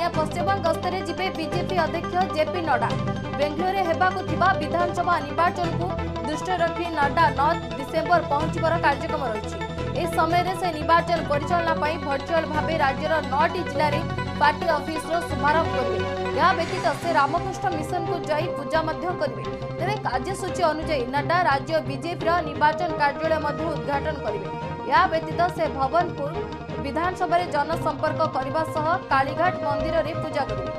पश्चिमबंग गस्तरे जिबे बीजेपी अध्यक्ष जेपी नड्डा बेंगलुरु हेबाकु थिबा विधानसभा निर्वाचन को दृष्टि रखी नड्डा 9 डिसेम्बर पहुंचबार कार्यक्रम रही। इस समय से निर्वाचन परिचालना भर्चुआल भाव राज्यर 9टी जिले में पार्टी ऑफिस शुभारंभ करेंगे। यह व्यतीत से रामकृष्ण मिशन को जाई पूजा करेंगे। तेरे कार्यसूची अनुसार नड्डा राज्य बीजेपी निर्वाचन कार्यालय उद्घाटन करेंगे। यह व्यतीत से भवनपुर विधानसभा जनसंपर्क करने कालीघाट मंदिर में पूजा करेंगे।